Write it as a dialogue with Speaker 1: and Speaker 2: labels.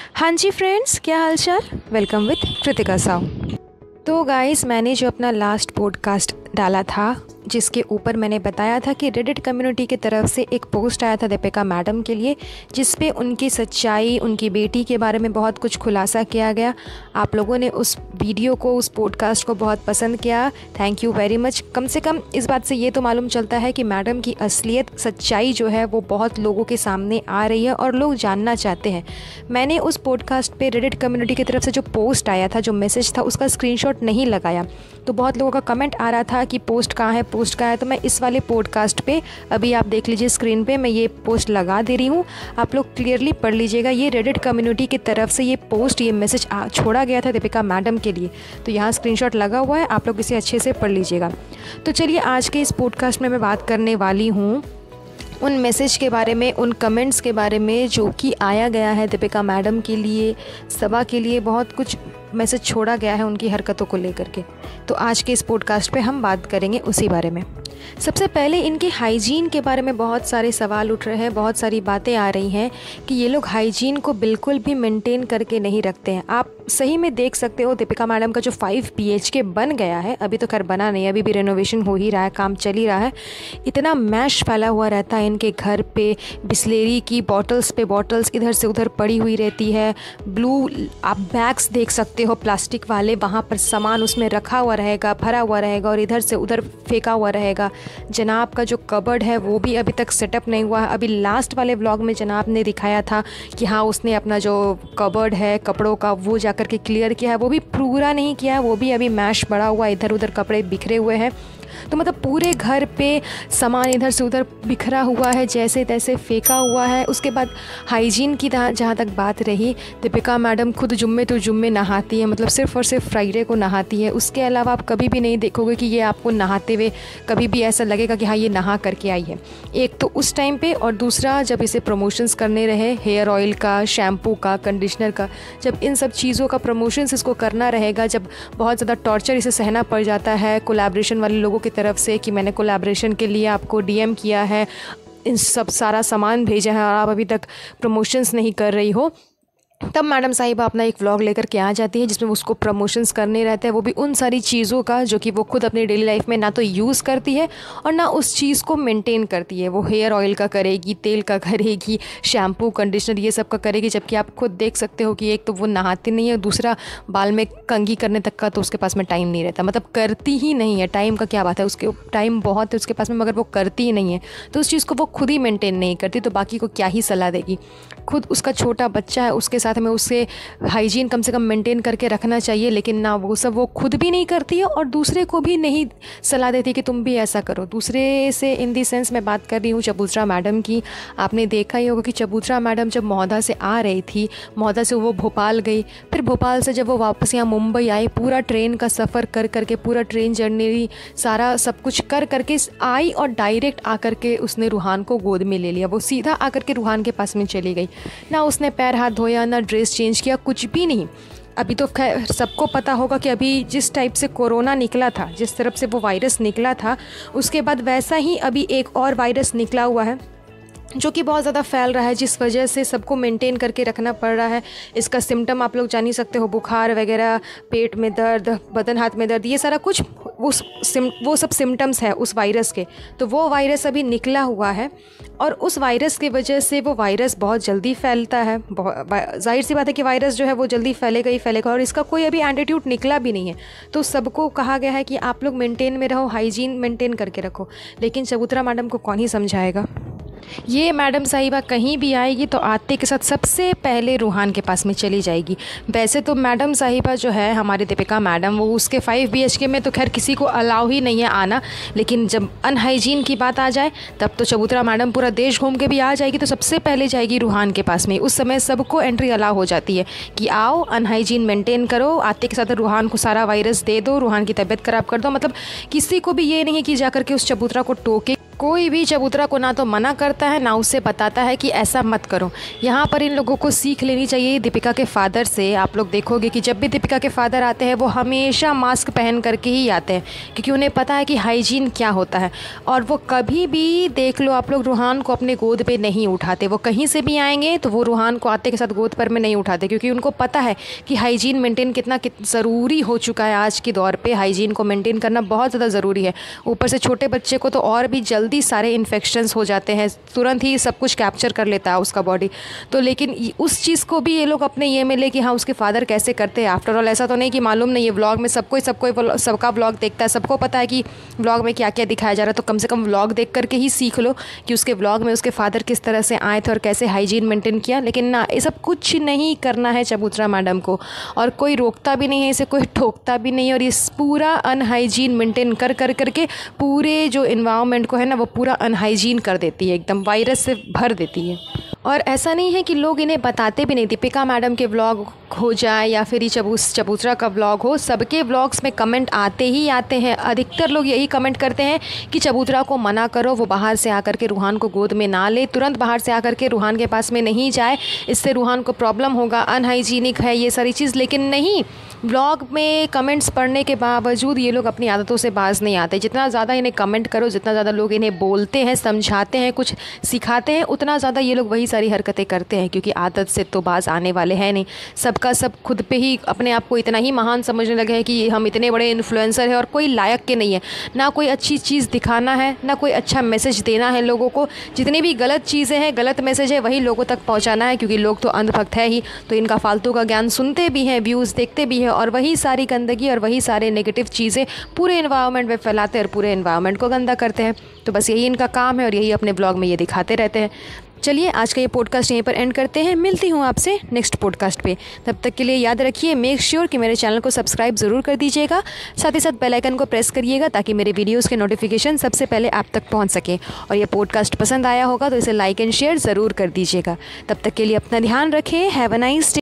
Speaker 1: हाँ जी फ्रेंड्स, क्या हालचाल। Welcome with Kritika Sahu. तो गाइस, मैंने जो अपना लास्ट पॉडकास्ट डाला था जिसके ऊपर मैंने बताया था कि रेडिट कम्युनिटी की तरफ से एक पोस्ट आया था दीपिका मैडम के लिए, जिस पे उनकी सच्चाई, उनकी बेटी के बारे में बहुत कुछ खुलासा किया गया। आप लोगों ने उस वीडियो को, उस पॉडकास्ट को बहुत पसंद किया। Thank you very much. कम से कम इस बात से ये तो मालूम चलता है कि मैडम की असलियत, सच्चाई जो है वो बहुत लोगों के सामने आ रही है और लोग जानना चाहते हैं। मैंने उस पॉडकास्ट पे रेडिट कम्युनिटी की तरफ से जो पोस्ट आया था, जो मैसेज था, उसका स्क्रीनशॉट नहीं लगाया। तो बहुत लोगों का कमेंट आ रहा था कि पोस्ट कहाँ है, पोस्ट कहाँ है। तो मैं इस वाले पॉडकास्ट पे, अभी आप देख लीजिए स्क्रीन पे, मैं ये पोस्ट लगा दे रही हूँ। आप लोग क्लियरली पढ़ लीजिएगा। ये रेडिट कम्युनिटी की तरफ से ये पोस्ट, ये मैसेज छोड़ा गया था दीपिका मैडम के लिए। तो यहाँ स्क्रीनशॉट लगा हुआ है, आप लोग इसे अच्छे से पढ़ लीजिएगा। तो चलिए, आज के इस पॉडकास्ट में मैं बात करने वाली हूँ उन मैसेज के बारे में, उन कमेंट्स के बारे में जो कि आया गया है दीपिका मैडम के लिए, सभा के लिए। बहुत कुछ मैसेज छोड़ा गया है उनकी हरकतों को लेकर के। तो आज के इस पॉडकास्ट पे हम बात करेंगे उसी बारे में। सबसे पहले इनके हाइजीन के बारे में बहुत सारे सवाल उठ रहे हैं, बहुत सारी बातें आ रही हैं कि ये लोग हाइजीन को बिल्कुल भी मेंटेन करके नहीं रखते हैं। आप सही में देख सकते हो, दीपिका मैडम का जो 5 BHK बन गया है, अभी तो खैर बना नहीं, अभी भी रेनोवेशन हो ही रहा है, काम चल ही रहा है। इतना मैश फैला हुआ रहता है इनके घर पे। बिस्लेरी की बॉटल्स पे बॉटल्स इधर से उधर पड़ी हुई रहती है। ब्लू आप बैग्स देख सकते हो, प्लास्टिक वाले, वहाँ पर सामान उसमें रखा हुआ रहेगा, भरा हुआ रहेगा और इधर से उधर फेंका हुआ रहेगा। जनाब का जो कबर्ड है वो भी अभी तक सेटअप नहीं हुआ है। अभी लास्ट वाले व्लॉग में जनाब ने दिखाया था कि हाँ, उसने अपना जो कबर्ड है कपड़ों का वो जा कर के क्लियर किया है, वो भी पूरा नहीं किया है, वो भी अभी मैश पड़ा हुआ, इधर उधर कपड़े बिखरे हुए हैं। तो मतलब पूरे घर पे सामान इधर से उधर बिखरा हुआ है, जैसे तैसे फेंका हुआ है। उसके बाद हाइजीन की जहाँ तक बात रही, दीपिका मैडम खुद जुम्मे तो जुम्मे नहाती है, मतलब सिर्फ़ और सिर्फ फ्राइडे को नहाती है। उसके अलावा आप कभी भी नहीं देखोगे कि ये आपको नहाते हुए कभी भी ऐसा लगेगा कि हाँ, ये नहा करके आई है। एक तो उस टाइम पे, और दूसरा जब इसे प्रमोशंस करने रहे हेयर ऑयल का, शैम्पू का, कंडीशनर का, जब इन सब चीज़ों का प्रमोशंस इसको करना रहेगा, जब बहुत ज़्यादा टॉर्चर इसे सहना पड़ जाता है कोलैबोरेशन वाले लोगों की तरफ से कि मैंने कोलैबोरेशन के लिए आपको DM किया है, इन सब सारा सामान भेजा है और आप अभी तक प्रमोशंस नहीं कर रही हो, तब मैडम साहिबा अपना एक व्लॉग लेकर के आ जाती है जिसमें उसको प्रमोशंस करने रहते हैं। वो भी उन सारी चीज़ों का जो कि वो खुद अपनी डेली लाइफ में ना तो यूज़ करती है और ना उस चीज़ को मेंटेन करती है। वो हेयर ऑयल का करेगी, तेल का करेगी, शैम्पू, कंडीशनर, ये सब का करेगी, जबकि आप खुद देख सकते हो कि एक तो वो नहाती नहीं है, दूसरा बाल में कंघी करने तक का तो उसके पास में टाइम नहीं रहता। मतलब करती ही नहीं है। टाइम का क्या बात है, उसके टाइम बहुत है उसके पास में, मगर वो करती ही नहीं है। तो उस चीज़ को वो खुद ही मेंटेन नहीं करती, तो बाकी को क्या ही सलाह देगी। खुद उसका छोटा बच्चा है, उसके साथ में उसे हाइजीन कम से कम मेंटेन करके रखना चाहिए, लेकिन ना वो सब वो खुद भी नहीं करती है और दूसरे को भी नहीं सलाह देती कि तुम भी ऐसा करो। दूसरे से इन दी सेंस मैं बात कर रही हूँ चबूतरा मैडम की। आपने देखा ही होगा कि चबूतरा मैडम जब महोदा से आ रही थी, महोदा से वो भोपाल गई, फिर भोपाल से जब वो वापस यहाँ मुंबई आई, पूरा ट्रेन का सफ़र कर करके, पूरा ट्रेन जर्नी सारा सब कुछ कर करके आई और डायरेक्ट आकर के उसने रूहान को गोद में ले लिया। वो सीधा आकर के रूहान के पास में चली गई। ना उसने पैर हाथ धोया, ना ड्रेस चेंज किया, कुछ भी नहीं। अभी तो खैर सबको पता होगा कि अभी जिस टाइप से कोरोना निकला था, जिस तरफ से वो वायरस निकला था, उसके बाद वैसा ही अभी एक और वायरस निकला हुआ है जो कि बहुत ज़्यादा फैल रहा है, जिस वजह से सबको मेंटेन करके रखना पड़ रहा है। इसका सिम्टम आप लोग जान ही सकते हो, बुखार वगैरह, पेट में दर्द, बदन हाथ में दर्द, ये सारा कुछ वो सब सिम्टम्स है उस वायरस के। तो वो वायरस अभी निकला हुआ है और उस वायरस की वजह से वो वायरस बहुत जल्दी फैलता है। जाहिर सी बात है कि वायरस जो है वो जल्दी फैलेगा ही फैलेगा और इसका कोई अभी एंटीट्यूड निकला भी नहीं है। तो सबको कहा गया है कि आप लोग मेंटेन में रहो, हाइजीन मेंटेन करके रखो। लेकिन चबूतरा मैडम को कौन ही समझाएगा। ये मैडम साहिबा कहीं भी आएगी तो आते के साथ सबसे पहले रूहान के पास में चली जाएगी। वैसे तो मैडम साहिबा जो है हमारी दीपिका मैडम, वो उसके 5 BHK में तो खैर किसी को अलाउ ही नहीं है आना, लेकिन जब अनहाइजीन की बात आ जाए तब तो चबूतरा मैडम पूरा देश घूम के भी आ जाएगी, तो सबसे पहले जाएगी रूहान के पास में। उस समय सबको एंट्री अलाउ हो जाती है कि आओ, अनहाइजीन मेंटेन करो, आते के साथ रूहान को सारा वायरस दे दो, रूहान की तबीयत ख़राब कर दो। मतलब किसी को भी ये नहीं है कि जाकर के उस चबूतरा को टोके कोई भी चबूतरा को ना तो मना करता है ना उससे बताता है कि ऐसा मत करो। यहाँ पर इन लोगों को सीख लेनी चाहिए दीपिका के फादर से। आप लोग देखोगे कि जब भी दीपिका के फादर आते हैं वो हमेशा मास्क पहन करके ही आते हैं, क्योंकि उन्हें पता है कि हाइजीन क्या होता है। और वो कभी भी देख लो आप लोग रूहान को अपने गोद पे नहीं उठाते। वो कहीं से भी आएंगे तो वो रूहान को आते के साथ गोद पर में नहीं उठाते, क्योंकि उनको पता है कि हाइजीन मेंटेन कितना ज़रूरी हो चुका है। आज के दौर पर हाइजीन को मेंटेन करना बहुत ज़्यादा ज़रूरी है। ऊपर से छोटे बच्चे को तो और भी जल्दी सारे इन्फेक्शंस हो जाते हैं, तुरंत ही सब कुछ कैप्चर कर लेता है उसका बॉडी। तो लेकिन उस चीज़ को भी ये लोग अपने ये में ले कि हाँ उसके फादर कैसे करते हैं। आफ्टर ऑल ऐसा तो नहीं कि मालूम नहीं है, व्लॉग में सबका व्लॉग देखता है, सबको पता है कि व्लॉग में क्या क्या दिखाया जा रहा है। तो कम से कम व्लॉग देख करके ही सीख लो कि उसके व्लॉग में उसके फादर किस तरह से आए थे और कैसे हाइजीन मेंटेन किया। लेकिन ना, ये सब कुछ नहीं करना है चबूतरा मैडम को, और कोई रोकता भी नहीं है इसे, कोई ठोकता भी नहीं है। और इस पूरा अनहाइजीन मेंटेन कर करके पूरे जो इन्वायरमेंट को है ना वो पूरा अनहाइजीन कर देती है, एकदम वायरस से भर देती है। और ऐसा नहीं है कि लोग इन्हें बताते भी नहीं। दीपिका मैडम के व्लॉग हो जाए या फिर ये चबूतरा का व्लॉग हो, सबके व्लॉग्स में कमेंट आते ही आते हैं। अधिकतर लोग यही कमेंट करते हैं कि चबूतरा को मना करो, वो बाहर से आकर के रूहान को गोद में ना ले, तुरंत बाहर से आकर के रूहान के पास में नहीं जाए, इससे रूहान को प्रॉब्लम होगा, अनहाइजीनिक है ये सारी चीज़। लेकिन नहीं, व्लॉग में कमेंट्स पढ़ने के बावजूद ये लोग अपनी आदतों से बाज नहीं आते। जितना ज़्यादा इन्हें कमेंट करो, जितना ज़्यादा लोग इन्हें बोलते हैं, समझाते हैं, कुछ सिखाते हैं, उतना ज़्यादा ये लोग वही सारी हरकतें करते हैं, क्योंकि आदत से तो बाज आने वाले हैं नहीं। सबका सब खुद पे ही अपने आप को इतना ही महान समझने लगे हैं कि हम इतने बड़े इन्फ्लुएंसर हैं और कोई लायक के नहीं है। ना कोई अच्छी चीज़ दिखाना है, ना कोई अच्छा मैसेज देना है लोगों को। जितनी भी गलत चीज़ें हैं, गलत मैसेज है, वही लोगों तक पहुँचाना है, क्योंकि लोग तो अंधभक्त है ही। तो इनका फालतू का ज्ञान सुनते भी हैं, व्यूज़ देखते भी हैं, और वही सारी गंदगी और वही सारे नेगेटिव चीज़ें पूरे एनवायरनमेंट में फैलाते हैं और पूरे एनवायरनमेंट को गंदा करते हैं। तो बस यही इनका काम है और यही अपने ब्लॉग में ये दिखाते रहते हैं। चलिए आज का ये पॉडकास्ट यहीं पर एंड करते हैं। मिलती हूँ आपसे नेक्स्ट पॉडकास्ट पे। तब तक के लिए याद रखिए, मेक श्योर कि मेरे चैनल को सब्सक्राइब ज़रूर कर दीजिएगा। साथ ही साथ बेल आइकन को प्रेस करिएगा ताकि मेरे वीडियोस के नोटिफिकेशन सबसे पहले आप तक पहुँच सके। और ये पॉडकास्ट पसंद आया होगा तो इसे लाइक एंड शेयर ज़रूर कर दीजिएगा। तब तक के लिए अपना ध्यान रखें। Have a nice day.